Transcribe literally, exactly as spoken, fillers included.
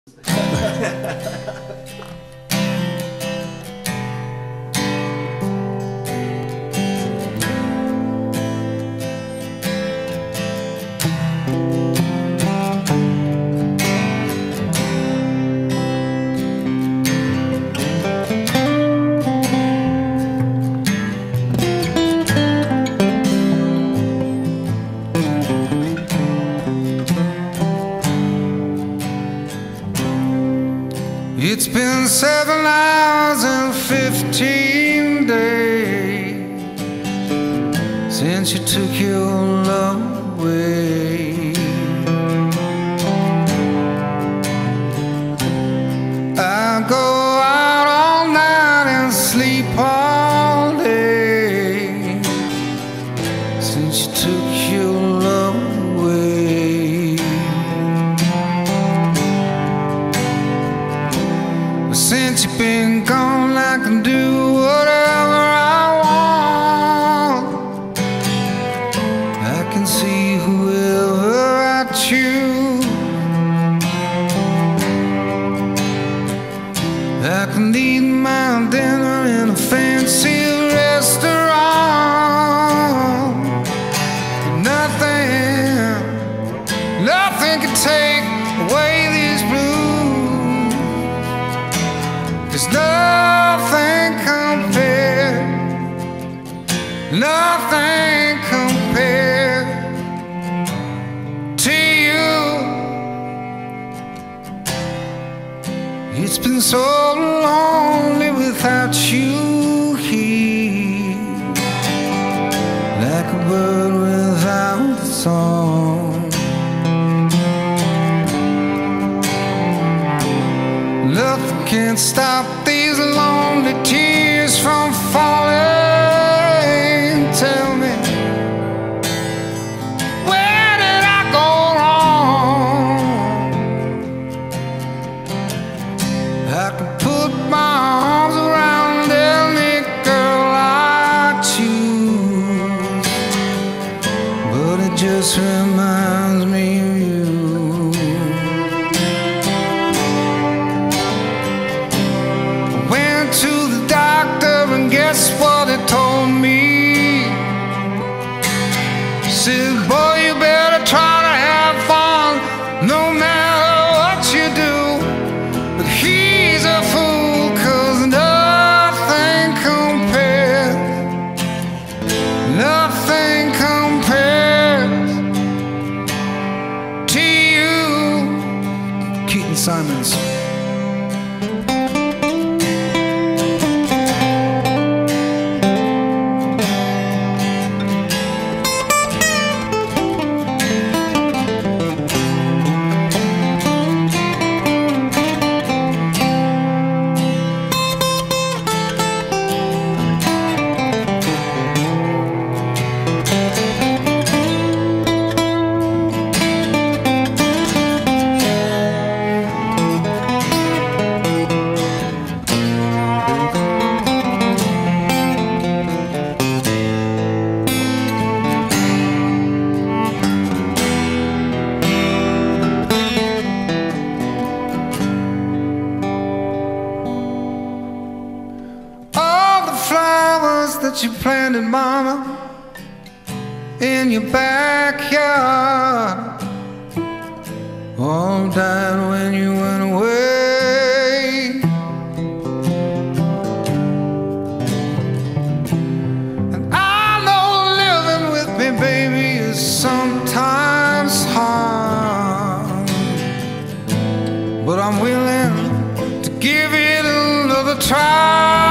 It's been seven hours and fifteen days since you took your love away. I go out all night and sleep all day since you took your love away. Since you've been gone, I can do whatever I want. I can see whoever I choose. I can eat my dinner in a fancy restaurant. Nothing, nothing can take away these blues. There's nothing compared, nothing compared to you. It's been so lonely without you here, like a bird without a song. Nothing can stop these lonely tears from falling. Tell me, where did I go wrong? I can put my arms around any girl I choose, but it just reminds me of you. And guess what it told me? He said, boy, you better try to have fun no matter what you do. But he's a fool, 'cause nothing compares, nothing compares to you. Keaton Simons. That you planted, mama, in your backyard, all died when you went away. And I know living with me, baby, is sometimes hard, but I'm willing to give it another try.